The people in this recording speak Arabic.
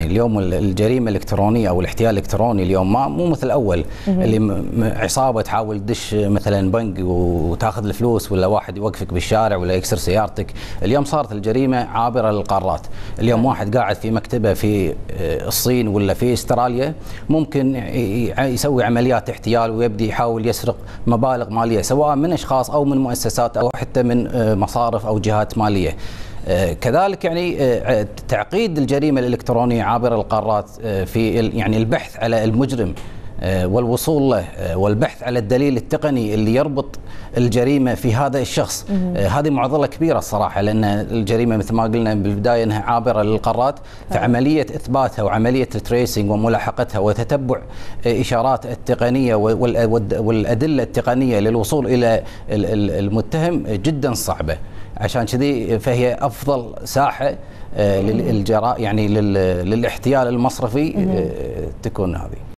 اليوم الجريمه الالكترونيه او الاحتيال الالكتروني اليوم مو مثل اول اللي عصابه تحاول تدش مثلا بنك وتاخذ الفلوس، ولا واحد يوقفك بالشارع ولا يكسر سيارتك. اليوم صارت الجريمه عابره للقارات. اليوم واحد قاعد في مكتبه في الصين ولا في استراليا ممكن يسوي عمليات احتيال ويبدي يحاول يسرق مبالغ ماليه، سواء من اشخاص او من مؤسسات او حتى من مصارف او جهات ماليه. كذلك يعني تعقيد الجريمه الالكترونيه عابره القارات في يعني البحث على المجرم والوصول له، والبحث على الدليل التقني اللي يربط الجريمه في هذا الشخص. هذه معضله كبيره الصراحه، لان الجريمه مثل ما قلنا بالبدايه انها عابره للقارات، فعمليه اثباتها وعمليه التريسنج وملاحقتها وتتبع اشارات التقنيه والادله التقنيه للوصول الى المتهم جدا صعبه. عشان كذي فهي افضل ساحه للاحتيال المصرفي تكون هذه.